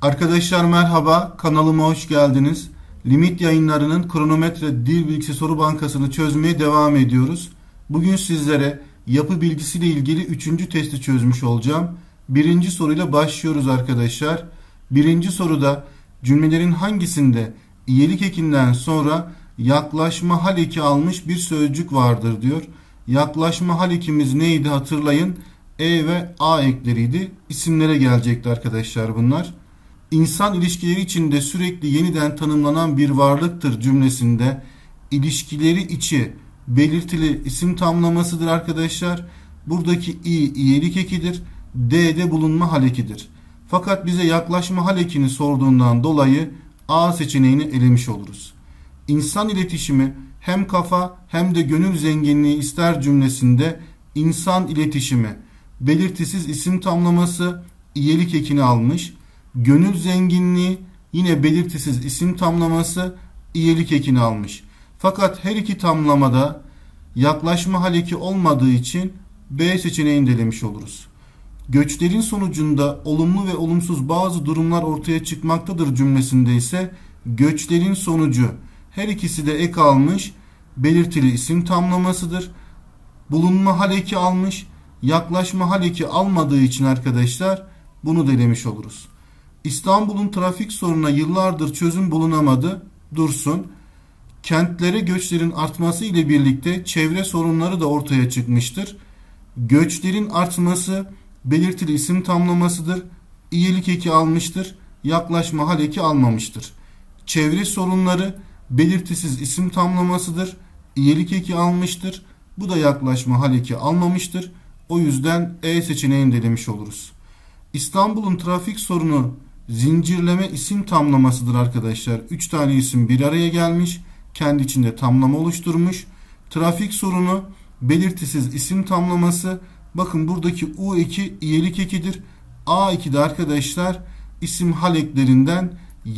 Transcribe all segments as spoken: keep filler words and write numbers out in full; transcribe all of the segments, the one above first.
Arkadaşlar merhaba, kanalıma hoş geldiniz. Limit Yayınları'nın kronometre dil bilgisi soru bankasını çözmeye devam ediyoruz. Bugün sizlere yapı bilgisiyle ilgili üçüncü testi çözmüş olacağım. Birinci soruyla başlıyoruz arkadaşlar. Birinci soruda cümlelerin hangisinde iyelik ekinden sonra yaklaşma hal eki almış bir sözcük vardır diyor. Yaklaşma hal ekimiz neydi hatırlayın? E ve A ekleriydi. İsimlere gelecekti arkadaşlar bunlar. İnsan ilişkileri içinde sürekli yeniden tanımlanan bir varlıktır cümlesinde ilişkileri içi belirtili isim tamlamasıdır arkadaşlar. Buradaki i iyelik ekidir. D'de bulunma hal ekidir. Fakat bize yaklaşma hal ekini sorduğundan dolayı A seçeneğini elemiş oluruz. İnsan iletişimi hem kafa hem de gönül zenginliği ister cümlesinde insan iletişimi belirtisiz isim tamlaması iyelik ekini almış. Gönül zenginliği yine belirtisiz isim tamlaması iyelik ekini almış. Fakat her iki tamlamada yaklaşma hal eki olmadığı için B seçeneğini de elemiş oluruz. Göçlerin sonucunda olumlu ve olumsuz bazı durumlar ortaya çıkmaktadır cümlesinde ise göçlerin sonucu her ikisi de ek almış belirtili isim tamlamasıdır. Bulunma hal eki almış, yaklaşma hal eki almadığı için arkadaşlar bunu da elemiş oluruz. İstanbul'un trafik sorununa yıllardır çözüm bulunamadı. Dursun. Kentlere göçlerin artması ile birlikte çevre sorunları da ortaya çıkmıştır. Göçlerin artması belirtili isim tamlamasıdır. İyelik eki almıştır. Yaklaşma hal eki almamıştır. Çevre sorunları belirtisiz isim tamlamasıdır. İyelik eki almıştır. Bu da yaklaşma hal eki almamıştır. O yüzden E seçeneğini de elemiş oluruz. İstanbul'un trafik sorunu zincirleme isim tamlamasıdır arkadaşlar. üç tane isim bir araya gelmiş. Kendi içinde tamlama oluşturmuş. Trafik sorunu belirtisiz isim tamlaması. Bakın buradaki U eki iyelik ekidir. A eki de arkadaşlar isim hal eklerinden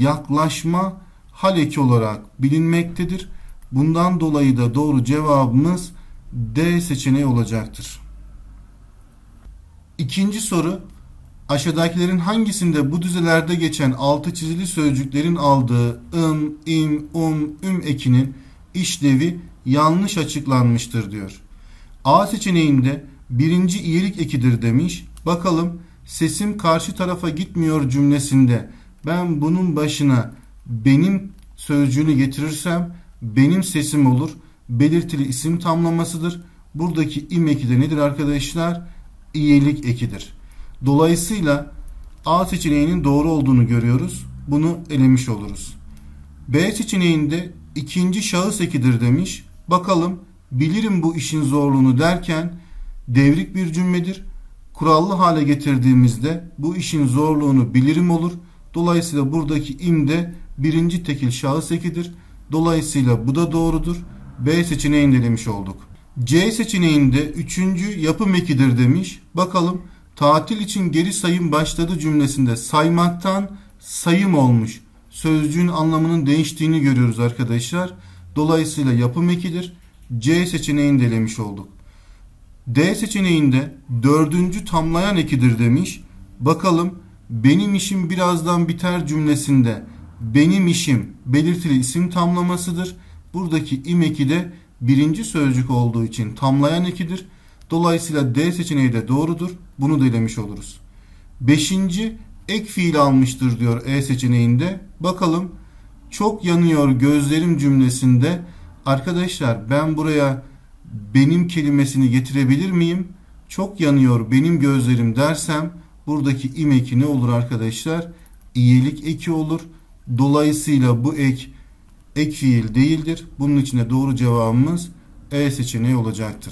yaklaşma hal eki olarak bilinmektedir. Bundan dolayı da doğru cevabımız D seçeneği olacaktır. İkinci soru. Aşağıdakilerin hangisinde bu dizelerde geçen altı çizili sözcüklerin aldığı ım, im, um, üm ekinin işlevi yanlış açıklanmıştır diyor. A seçeneğinde birinci iyelik ekidir demiş. Bakalım sesim karşı tarafa gitmiyor cümlesinde ben bunun başına benim sözcüğünü getirirsem benim sesim olur. Belirtili isim tamlamasıdır. Buradaki im eki de nedir arkadaşlar? İyelik ekidir. Dolayısıyla A seçeneğinin doğru olduğunu görüyoruz. Bunu elemiş oluruz. B seçeneğinde ikinci şahıs ekidir demiş. Bakalım bilirim bu işin zorluğunu derken devrik bir cümledir. Kurallı hale getirdiğimizde bu işin zorluğunu bilirim olur. Dolayısıyla buradaki im de birinci tekil şahıs ekidir. Dolayısıyla bu da doğrudur. B seçeneğini de elemiş olduk. C seçeneğinde üçüncü yapım ekidir demiş. Bakalım tatil için geri sayım başladı cümlesinde saymaktan sayım olmuş. Sözcüğün anlamının değiştiğini görüyoruz arkadaşlar. Dolayısıyla yapım ekidir. C seçeneğini de elemiş olduk. D seçeneğinde dördüncü tamlayan ekidir demiş. Bakalım benim işim birazdan biter cümlesinde benim işim belirtili isim tamlamasıdır. Buradaki im eki de birinci sözcük olduğu için tamlayan ekidir. Dolayısıyla D seçeneği de doğrudur. Bunu da elemiş oluruz. Beşinci ek fiil almıştır diyor E seçeneğinde. Bakalım çok yanıyor gözlerim cümlesinde arkadaşlar ben buraya benim kelimesini getirebilir miyim? Çok yanıyor benim gözlerim dersem buradaki im eki ne olur arkadaşlar? İyelik eki olur. Dolayısıyla bu ek ek fiil değildir. Bunun için de doğru cevabımız E seçeneği olacaktır.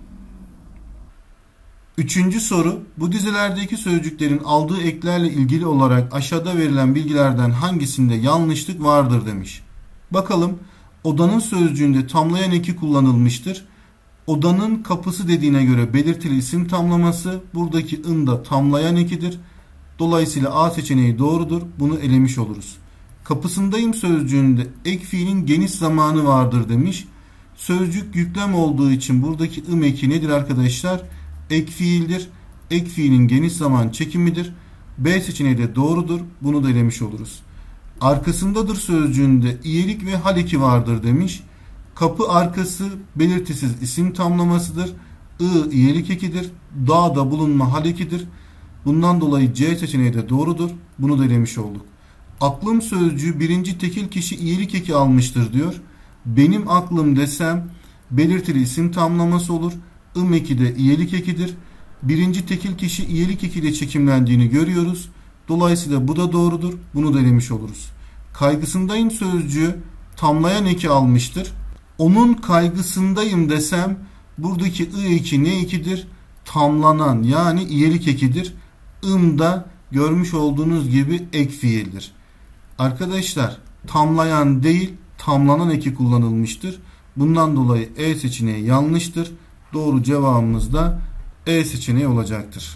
Üçüncü soru. Bu dizelerdeki sözcüklerin aldığı eklerle ilgili olarak aşağıda verilen bilgilerden hangisinde yanlışlık vardır demiş. Bakalım odanın sözcüğünde tamlayan eki kullanılmıştır. Odanın kapısı dediğine göre belirtili isim tamlaması buradaki ın da tamlayan ekidir. Dolayısıyla A seçeneği doğrudur. Bunu elemiş oluruz. Kapısındayım sözcüğünde ek fiilin geniş zamanı vardır demiş. Sözcük yüklem olduğu için buradaki ım eki nedir arkadaşlar? Ek fiildir. Ek fiilin geniş zaman çekimidir. B seçeneği de doğrudur. Bunu da elemiş oluruz. Arkasındadır sözcüğünde iyilik ve hal eki vardır demiş. Kapı arkası belirtisiz isim tamlamasıdır. I iyilik ekidir. Dağda bulunma hal ekidir. Bundan dolayı C seçeneği de doğrudur. Bunu da elemiş olduk. Aklım sözcüğü birinci tekil kişi iyilik eki almıştır diyor. Benim aklım desem belirtili isim tamlaması olur. Im eki de iyilik ekidir. Birinci tekil kişi iyilik ekiyle çekimlendiğini görüyoruz. Dolayısıyla bu da doğrudur. Bunu da elemiş oluruz. Kaygısındayım sözcüğü tamlayan eki almıştır. Onun kaygısındayım desem buradaki I eki ne ekidir? Tamlanan yani iyilik ekidir. Im da görmüş olduğunuz gibi ek fiildir. Arkadaşlar tamlayan değil tamlanan eki kullanılmıştır. Bundan dolayı E seçeneği yanlıştır. Doğru cevabımız da E seçeneği olacaktır.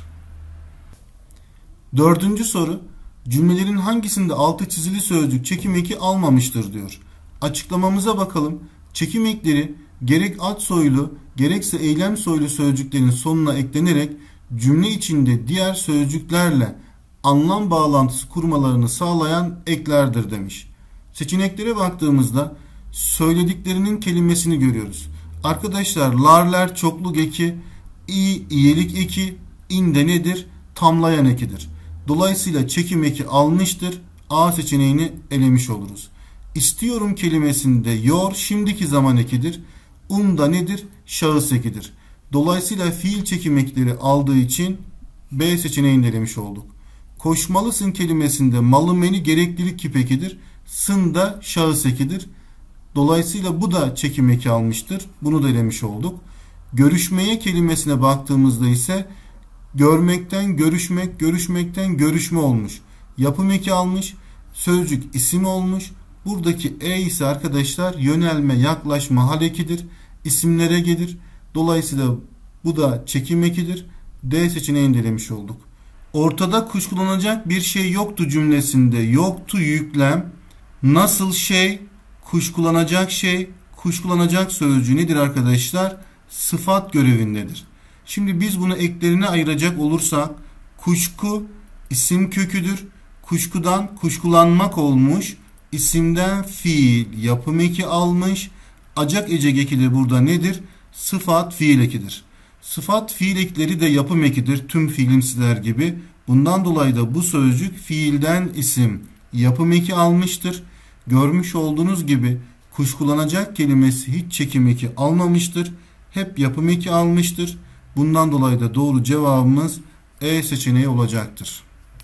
Dördüncü soru. Cümlelerin hangisinde altı çizili sözcük çekim eki almamıştır diyor. Açıklamamıza bakalım. Çekim ekleri gerek ad soylu gerekse eylem soylu sözcüklerin sonuna eklenerek cümle içinde diğer sözcüklerle anlam bağlantısı kurmalarını sağlayan eklerdir demiş. Seçeneklere baktığımızda söylediklerinin kelimesini görüyoruz. Arkadaşlar larler çokluk eki, i iyilik eki, in de nedir? Tamlayan ekidir. Dolayısıyla çekim eki almıştır. A seçeneğini elemiş oluruz. İstiyorum kelimesinde yor şimdiki zaman ekidir. Um da nedir? Şahıs ekidir. Dolayısıyla fiil çekim ekleri aldığı için B seçeneğini elemiş olduk. Koşmalısın kelimesinde malı meni gereklilik kip ekidir. Sın da şahıs ekidir. Dolayısıyla bu da çekim eki almıştır. Bunu da elemiş olduk. Görüşmeye kelimesine baktığımızda ise görmekten görüşmek, görüşmekten görüşme olmuş. Yapım eki almış. Sözcük isim olmuş. Buradaki E ise arkadaşlar yönelme, yaklaşma hal ekidir. İsimlere gelir. Dolayısıyla bu da çekim ekidir. D seçeneğini elemiş olduk. Ortada kuşkulanacak bir şey yoktu cümlesinde yoktu yüklem. Nasıl şey, kuşkulanacak şey, kuşkulanacak sözcüğü nedir arkadaşlar? Sıfat görevindedir. Şimdi biz bunu eklerine ayıracak olursak kuşku isim köküdür. Kuşkudan kuşkulanmak olmuş. İsimden fiil yapım eki almış. Acak ecek eki de burada nedir? Sıfat fiil ekidir. Sıfat fiil ekleri de yapım ekidir. Tüm fiilimsiler gibi. Bundan dolayı da bu sözcük fiilden isim yapım eki almıştır. Görmüş olduğunuz gibi kuşkulanacak kelimesi hiç çekim eki almamıştır. Hep yapım eki almıştır. Bundan dolayı da doğru cevabımız E seçeneği olacaktır.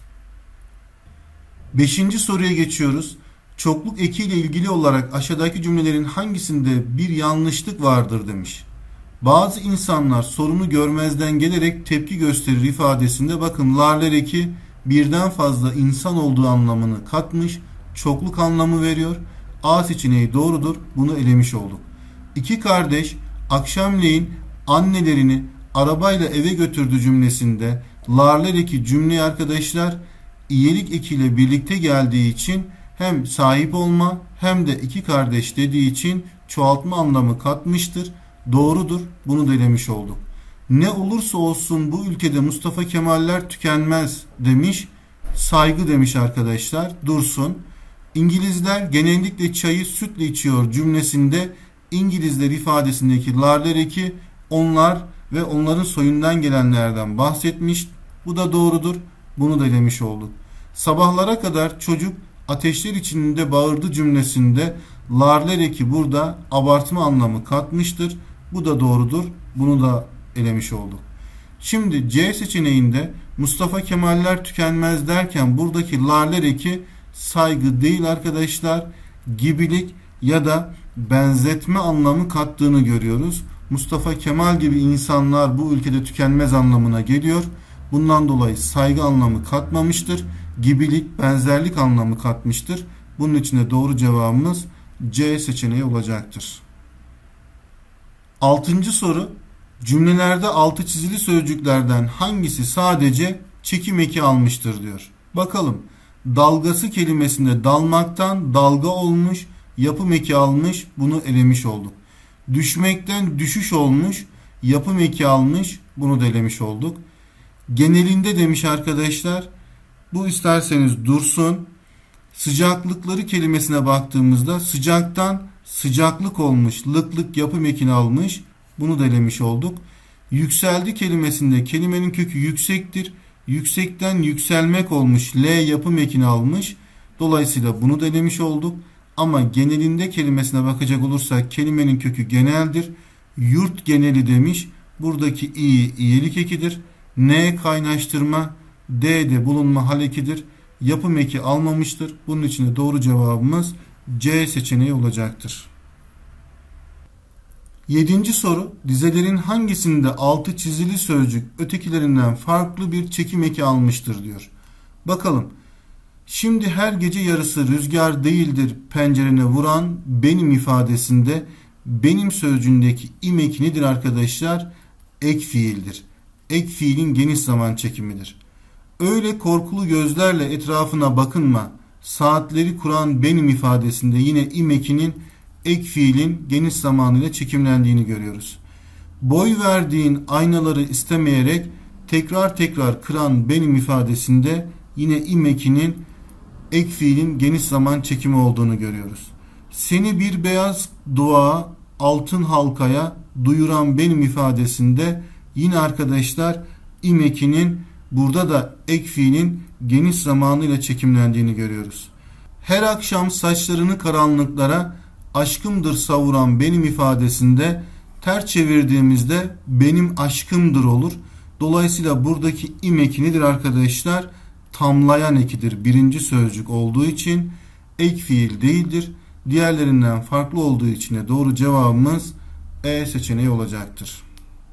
Beşinci soruya geçiyoruz. Çokluk ekiyle ilgili olarak aşağıdaki cümlelerin hangisinde bir yanlışlık vardır demiş. Bazı insanlar sorunu görmezden gelerek tepki gösterir ifadesinde bakın larler eki birden fazla insan olduğu anlamını katmış. Çokluk anlamı veriyor. A seçeneği doğrudur. Bunu elemiş olduk. İki kardeş akşamleyin annelerini arabayla eve götürdü cümlesinde larler eki cümleyi arkadaşlar iyilik ekiyle birlikte geldiği için hem sahip olma hem de iki kardeş dediği için çoğaltma anlamı katmıştır. Doğrudur. Bunu da elemiş olduk. Ne olursa olsun bu ülkede Mustafa Kemaller tükenmez demiş. Saygı demiş arkadaşlar. Dursun. İngilizler genellikle çayı sütle içiyor cümlesinde İngilizler ifadesindeki larler eki onlar ve onların soyundan gelenlerden bahsetmiş. Bu da doğrudur. Bunu da elemiş olduk. Sabahlara kadar çocuk ateşler içinde bağırdı cümlesinde larler eki burada abartma anlamı katmıştır. Bu da doğrudur. Bunu da elemiş olduk. Şimdi C seçeneğinde Mustafa Kemaller tükenmez derken buradaki larler eki saygı değil arkadaşlar. Gibilik ya da benzetme anlamı kattığını görüyoruz. Mustafa Kemal gibi insanlar bu ülkede tükenmez anlamına geliyor. Bundan dolayı saygı anlamı katmamıştır. Gibilik, benzerlik anlamı katmıştır. Bunun için de doğru cevabımız C seçeneği olacaktır. Altıncı soru. Cümlelerde altı çizili sözcüklerden hangisi sadece çekim eki almıştır diyor. Bakalım. Dalgası kelimesinde dalmaktan dalga olmuş, yapım eki almış, bunu elemiş olduk. Düşmekten düşüş olmuş, yapım eki almış, bunu da elemiş olduk. Genelinde demiş arkadaşlar, Bu isterseniz dursun. Sıcaklıkları kelimesine baktığımızda sıcaktan sıcaklık olmuş, lıklık yapım ekini almış. Bunu da elemiş olduk. Yükseldi kelimesinde kelimenin kökü yüksektir. Yüksekten yükselmek olmuş, L yapım ekini almış. Dolayısıyla bunu da elemiş olduk. Ama genelinde kelimesine bakacak olursak kelimenin kökü geneldir. Yurt geneli demiş. Buradaki i iyilik ekidir. N kaynaştırma, D de bulunma hal ekidir. Yapım eki almamıştır. Bunun için de doğru cevabımız C seçeneği olacaktır. Yedinci soru. Dizelerin hangisinde altı çizili sözcük ötekilerinden farklı bir çekim eki almıştır diyor. Bakalım. Şimdi her gece yarısı rüzgar değildir pencerene vuran benim ifadesinde benim sözcüğündeki im eki nedir arkadaşlar? Ek fiildir. Ek fiilin geniş zaman çekimidir. Öyle korkulu gözlerle etrafına bakınma. Saatleri kuran benim ifadesinde yine im ekinin ek fiilin geniş zamanıyla çekimlendiğini görüyoruz. Boy verdiğin aynaları istemeyerek tekrar tekrar kıran benim ifadesinde yine im ekinin ek fiilin geniş zaman çekimi olduğunu görüyoruz. Seni bir beyaz duağa altın halkaya duyuran benim ifadesinde yine arkadaşlar im ekinin burada da ek fiilin geniş zamanıyla çekimlendiğini görüyoruz. Her akşam saçlarını karanlıklara aşkımdır savuran benim ifadesinde ters çevirdiğimizde benim aşkımdır olur. Dolayısıyla buradaki im eki nedir arkadaşlar? Tamlayan ekidir. Birinci sözcük olduğu için ek fiil değildir. Diğerlerinden farklı olduğu için de doğru cevabımız E seçeneği olacaktır.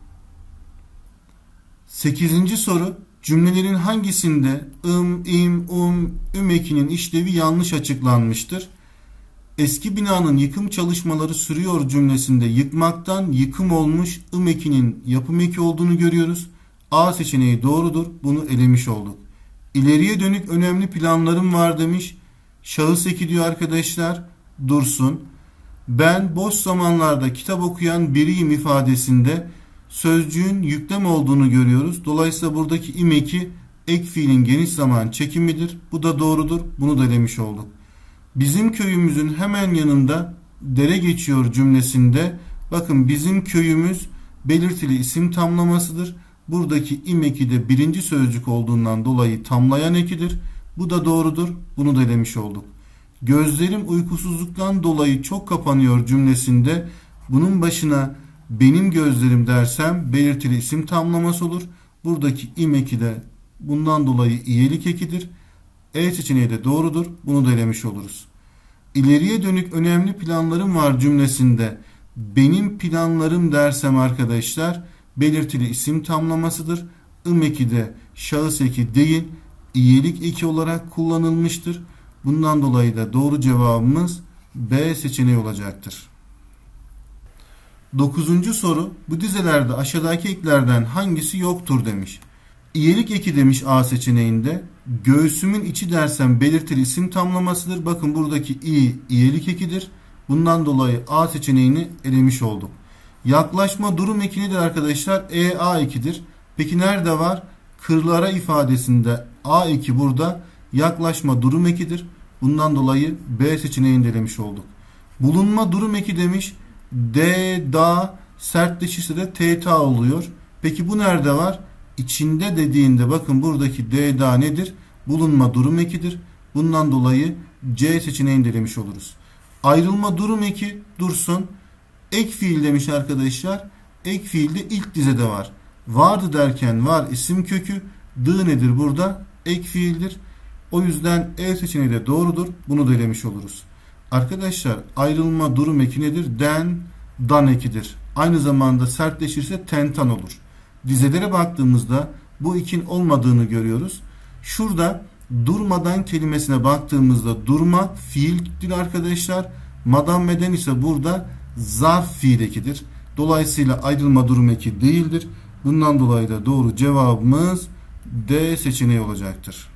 Sekizinci soru. Cümlelerin hangisinde ım, im, um, üm ekinin işlevi yanlış açıklanmıştır? Eski binanın yıkım çalışmaları sürüyor cümlesinde yıkmaktan yıkım olmuş ım ekinin yapım eki olduğunu görüyoruz. A seçeneği doğrudur. Bunu elemiş olduk. İleriye dönük önemli planlarım var demiş. Şahıs eki diyor arkadaşlar. Dursun. Ben boş zamanlarda kitap okuyan biriyim ifadesinde sözcüğün yüklem olduğunu görüyoruz. Dolayısıyla buradaki im eki ek fiilin geniş zaman çekimidir. Bu da doğrudur. Bunu da elemiş olduk. Bizim köyümüzün hemen yanında dere geçiyor cümlesinde bakın bizim köyümüz belirtili isim tamlamasıdır. Buradaki im eki de birinci sözcük olduğundan dolayı tamlayan ekidir. Bu da doğrudur. Bunu da elemiş olduk. Gözlerim uykusuzluktan dolayı çok kapanıyor cümlesinde bunun başına benim gözlerim dersem belirtili isim tamlaması olur. Buradaki im eki de bundan dolayı iyilik ekidir. E seçeneği de doğrudur. Bunu da elemiş oluruz. İleriye dönük önemli planlarım var cümlesinde benim planlarım dersem arkadaşlar belirtili isim tamlamasıdır. Im eki de şahıs eki değil iyilik eki olarak kullanılmıştır. Bundan dolayı da doğru cevabımız B seçeneği olacaktır. Dokuzuncu soru. Bu dizelerde aşağıdaki eklerden hangisi yoktur demiş. İyilik eki demiş A seçeneğinde. Göğsümün içi dersem belirtili isim tamlamasıdır. Bakın buradaki i iyilik ekidir. Bundan dolayı A seçeneğini elemiş olduk. Yaklaşma durum eki nedir arkadaşlar? E A ekidir. Peki nerede var? Kırlara ifadesinde A eki burada yaklaşma durum ekidir. Bundan dolayı B seçeneğini de elemiş olduk. Bulunma durum eki demiş. D, da sertleşirse de T, ta oluyor. Peki bu nerede var? İçinde dediğinde bakın buradaki D, da nedir? Bulunma durum ekidir. Bundan dolayı C seçeneğini de elemiş oluruz. Ayrılma durum eki dursun. Ek fiil demiş arkadaşlar. Ek fiilde ilk dizede var. Vardı derken var isim kökü. D nedir burada? Ek fiildir. O yüzden E seçeneği de doğrudur. Bunu da elemiş oluruz. Arkadaşlar ayrılma durum eki nedir? Den, dan ekidir. Aynı zamanda sertleşirse tentan olur. Dizelere baktığımızda bu ekin olmadığını görüyoruz. Şurada durmadan kelimesine baktığımızda durma fiildir arkadaşlar. Madam meden ise burada zarf fiil ekidir. Dolayısıyla ayrılma durum eki değildir. Bundan dolayı da doğru cevabımız D seçeneği olacaktır.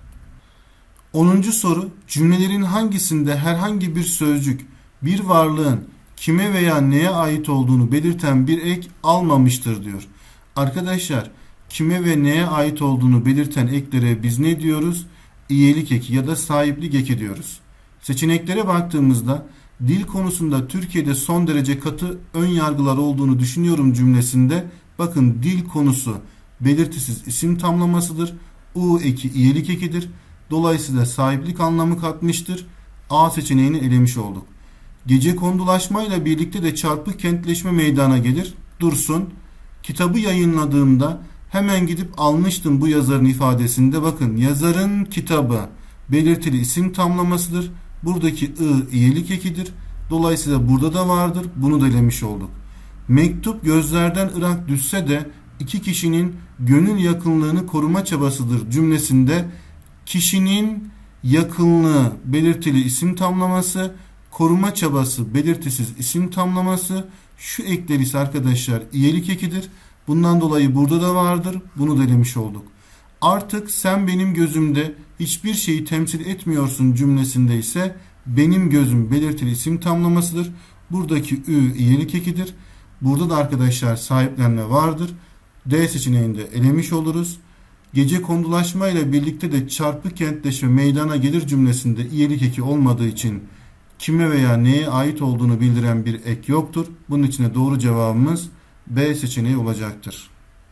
onuncu soru. Cümlelerin hangisinde herhangi bir sözcük bir varlığın kime veya neye ait olduğunu belirten bir ek almamıştır diyor. Arkadaşlar kime ve neye ait olduğunu belirten eklere biz ne diyoruz? İyelik eki ya da sahiplik eki diyoruz. Seçeneklere baktığımızda dil konusunda Türkiye'de son derece katı ön yargılar olduğunu düşünüyorum cümlesinde bakın dil konusu belirtisiz isim tamlamasıdır. U eki iyelik ekidir. Dolayısıyla sahiplik anlamı katmıştır. A seçeneğini elemiş olduk. Gecekondulaşmayla birlikte de çarpık kentleşme meydana gelir. Dursun. Kitabı yayınladığımda hemen gidip almıştım bu yazarın ifadesinde. Bakın yazarın kitabı belirtili isim tamlamasıdır. Buradaki I iyelik ekidir. Dolayısıyla burada da vardır. Bunu da elemiş olduk. Mektup gözlerden ırak düşse de iki kişinin gönül yakınlığını koruma çabasıdır cümlesinde kişinin yakınlığı belirtili isim tamlaması, koruma çabası belirtisiz isim tamlaması, şu ekler ise arkadaşlar iyelik ekidir. Bundan dolayı burada da vardır. Bunu da elemiş olduk. Artık sen benim gözümde hiçbir şeyi temsil etmiyorsun cümlesinde ise benim gözüm belirtili isim tamlamasıdır. Buradaki ü iyelik ekidir. Burada da arkadaşlar sahiplenme vardır. D seçeneğinde elemiş oluruz. Gecekondulaşma ile birlikte de çarpık kentleşme meydana gelir cümlesinde iyelik eki olmadığı için kime veya neye ait olduğunu bildiren bir ek yoktur. Bunun için de doğru cevabımız B seçeneği olacaktır.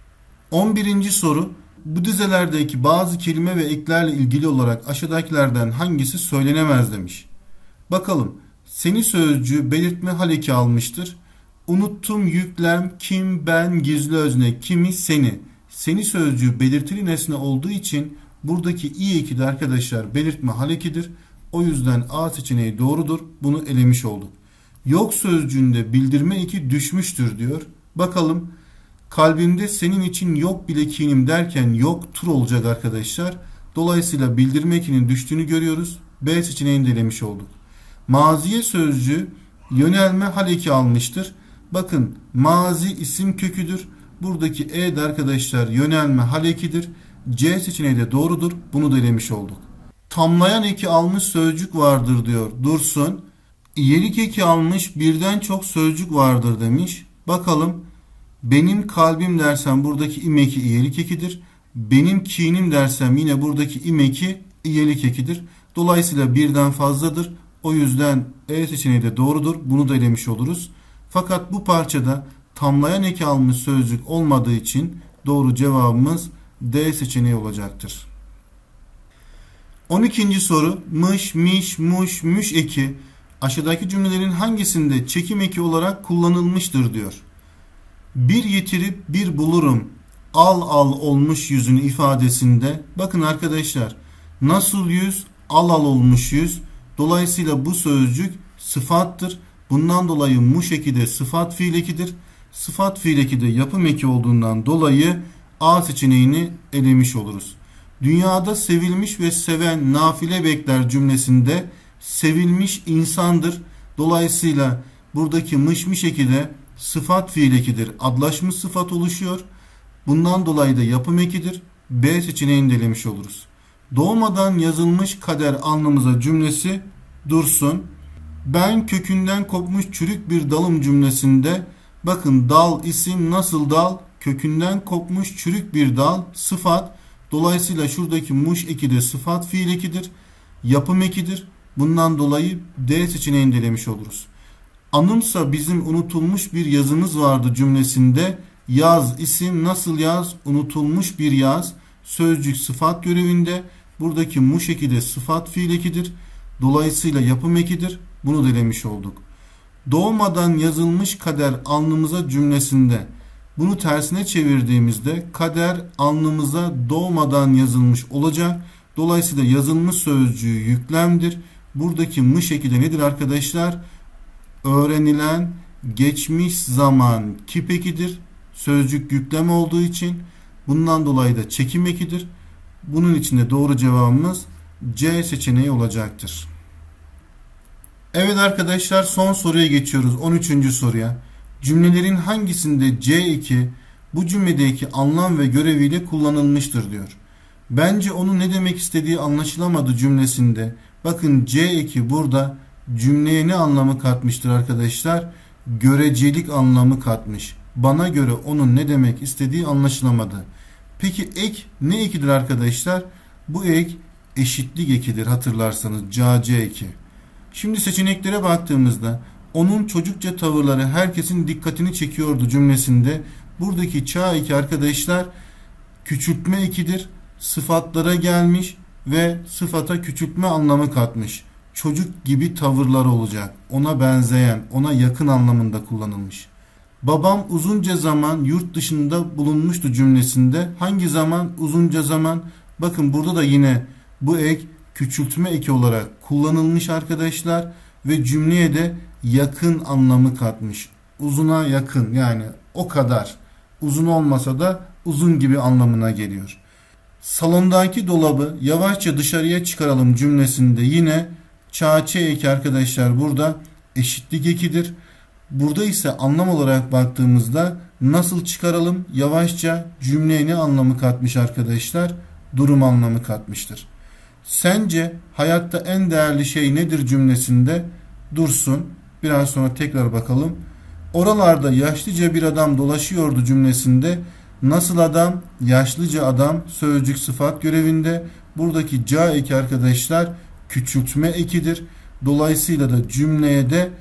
on birinci soru. Bu dizelerdeki bazı kelime ve eklerle ilgili olarak aşağıdakilerden hangisi söylenemez demiş. Bakalım. Seni sözcüğü belirtme hal eki almıştır. Unuttum yüklem kim, ben, gizli özne, kimi, seni. Seni sözcüğü belirtili nesne olduğu için buradaki i eki de arkadaşlar belirtme hal ekidir. O yüzden A seçeneği doğrudur. Bunu elemiş olduk. Yok sözcüğünde bildirme eki düşmüştür diyor. Bakalım. Kalbimde senin için yok bile kinim derken yoktur olacak arkadaşlar. Dolayısıyla bildirme ekinin düştüğünü görüyoruz. B seçeneğini de elemiş olduk. Maziye sözcüğü yönelme hal eki almıştır. Bakın mazi isim köküdür. Buradaki e de arkadaşlar yönelme hal ekidir. C seçeneği de doğrudur. Bunu da elemiş olduk. Tamlayan eki almış sözcük vardır diyor. Dursun. İyelik eki almış birden çok sözcük vardır demiş. Bakalım. Benim kalbim dersem buradaki im eki iyelik ekidir. Benim kinim dersem yine buradaki im eki iyelik ekidir. Dolayısıyla birden fazladır. O yüzden E seçeneği de doğrudur. Bunu da elemiş oluruz. Fakat bu parçada tamlayan eki almış sözcük olmadığı için doğru cevabımız D seçeneği olacaktır. on ikinci soru. Mış, miş, muş, müş eki aşağıdaki cümlelerin hangisinde çekim eki olarak kullanılmıştır diyor. Bir yitirip bir bulurum al al olmuş yüzün ifadesinde bakın arkadaşlar nasıl yüz al al olmuş yüz. Dolayısıyla bu sözcük sıfattır. Bundan dolayı muş eki de sıfat fiil ekidir. Sıfat fiil eki de yapım eki olduğundan dolayı A seçeneğini elemiş oluruz. Dünyada sevilmiş ve seven nafile bekler cümlesinde sevilmiş insandır. Dolayısıyla buradaki mış mış eki de sıfat fiil ekidir. Adlaşmış sıfat oluşuyor. Bundan dolayı da yapım ekidir. B seçeneğini de elemiş oluruz. Doğmadan yazılmış kader alnımıza cümlesi dursun. Ben kökünden kopmuş çürük bir dalım cümlesinde bakın dal isim nasıl dal? Kökünden kopmuş çürük bir dal sıfat. Dolayısıyla şuradaki muş eki de sıfat fiil ekidir. Yapım ekidir. Bundan dolayı D seçeneğini de elemiş oluruz. Anımsa bizim unutulmuş bir yazımız vardı cümlesinde yaz isim nasıl yaz? Unutulmuş bir yaz. Sözcük sıfat görevinde. Buradaki muş eki de sıfat fiil ekidir. Dolayısıyla yapım ekidir. Bunu da elemiş olduk. Doğmadan yazılmış kader alnımıza cümlesinde bunu tersine çevirdiğimizde kader alnımıza doğmadan yazılmış olacak. Dolayısıyla yazılmış sözcüğü yüklemdir. Buradaki mış eki de nedir arkadaşlar? Öğrenilen geçmiş zaman kip ekidir. Sözcük yüklem olduğu için bundan dolayı da çekim ekidir. Bunun için de doğru cevabımız C seçeneği olacaktır. Evet arkadaşlar son soruya geçiyoruz. on üçüncü soruya. Cümlelerin hangisinde C eki bu cümledeki anlam ve göreviyle kullanılmıştır diyor. Bence onun ne demek istediği anlaşılamadı cümlesinde. Bakın C eki burada cümleye ne anlamı katmıştır arkadaşlar? Görecelik anlamı katmış. Bana göre onun ne demek istediği anlaşılamadı. Peki ek ne ekidir arkadaşlar? Bu ek eşitlik ekidir, hatırlarsanız ca-ce eki. Şimdi seçeneklere baktığımızda onun çocukça tavırları herkesin dikkatini çekiyordu cümlesinde buradaki ça eki arkadaşlar küçültme ekidir. Sıfatlara gelmiş ve sıfata küçültme anlamı katmış. Çocuk gibi tavırlar olacak. Ona benzeyen, ona yakın anlamında kullanılmış. Babam uzunca zaman yurt dışında bulunmuştu cümlesinde. Hangi zaman? Uzunca zaman. Bakın burada da yine bu ek küçültme eki olarak kullanılmış arkadaşlar ve cümleye de yakın anlamı katmış. Uzuna yakın, yani o kadar. Uzun olmasa da uzun gibi anlamına geliyor. Salondaki dolabı yavaşça dışarıya çıkaralım cümlesinde yine ça-ce eki arkadaşlar burada eşitlik ekidir. Burada ise anlam olarak baktığımızda nasıl çıkaralım, yavaşça cümleye ne anlamı katmış arkadaşlar? Durum anlamı katmıştır. Sence hayatta en değerli şey nedir cümlesinde dursun. Biraz sonra tekrar bakalım. Oralarda yaşlıca bir adam dolaşıyordu cümlesinde nasıl adam? Yaşlıca adam sözcük sıfat görevinde. Buradaki ca eki arkadaşlar küçültme ekidir. Dolayısıyla da cümleye de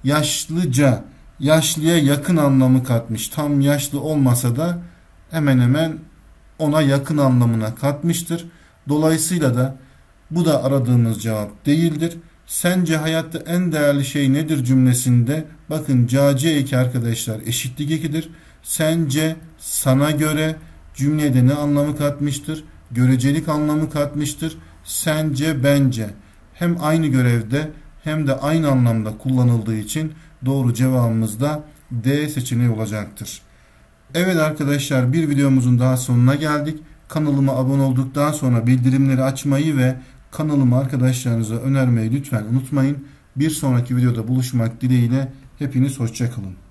yaşlıca, yaşlıya yakın anlamı katmış. Tam yaşlı olmasa da hemen hemen ona yakın anlamına katmıştır. Dolayısıyla da bu da aradığımız cevap değildir. Sence hayatta en değerli şey nedir cümlesinde bakın ca-ce eki arkadaşlar eşitlik ekidir. Sence, sana göre cümlede ne anlamı katmıştır? Görecelik anlamı katmıştır. Sence, bence hem aynı görevde hem de aynı anlamda kullanıldığı için doğru cevabımız da D seçeneği olacaktır. Evet arkadaşlar, bir videomuzun daha sonuna geldik. Kanalıma abone olduktan sonra bildirimleri açmayı ve kanalımı arkadaşlarınıza önermeyi lütfen unutmayın. Bir sonraki videoda buluşmak dileğiyle hepiniz hoşça kalın.